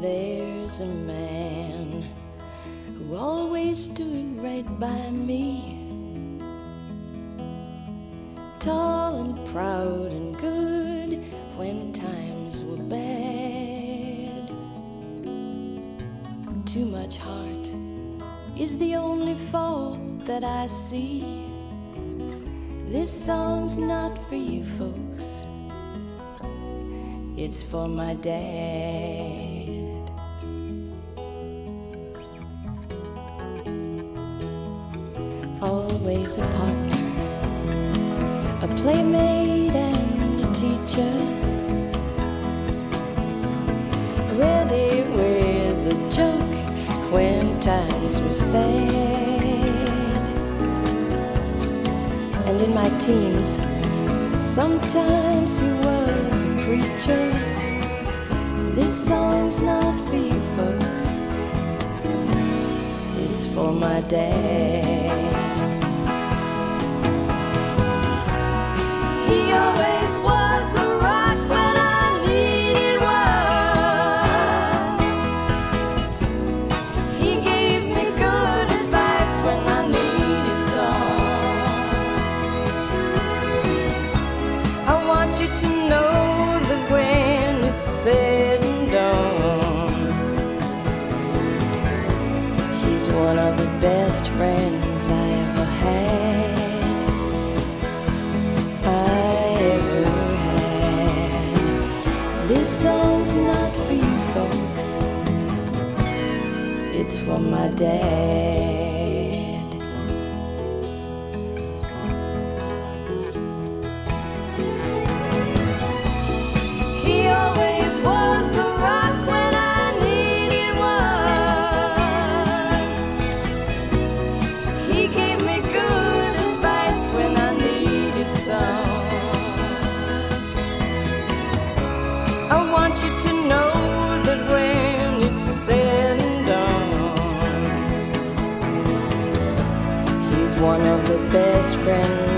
There's a man who always stood right by me, tall and proud and good when times were bad. Too much heart is the only fault that I see. This song's not for you folks, it's for my dad. Always a partner, a playmate and a teacher, ready with a joke when times were sad. And in my teens, sometimes he was a preacher. This song's not for you folks, it's for my dad. He always was a rock when I needed one. He gave me good advice when I needed some. I want you to know that when it's said and done, he's one of the best friends I ever had. This song's not for you folks, it's for my dad. He always was a rock when I needed one. He gave me good advice when I needed some. I want you to know that when it's said and done, he's one of the best friends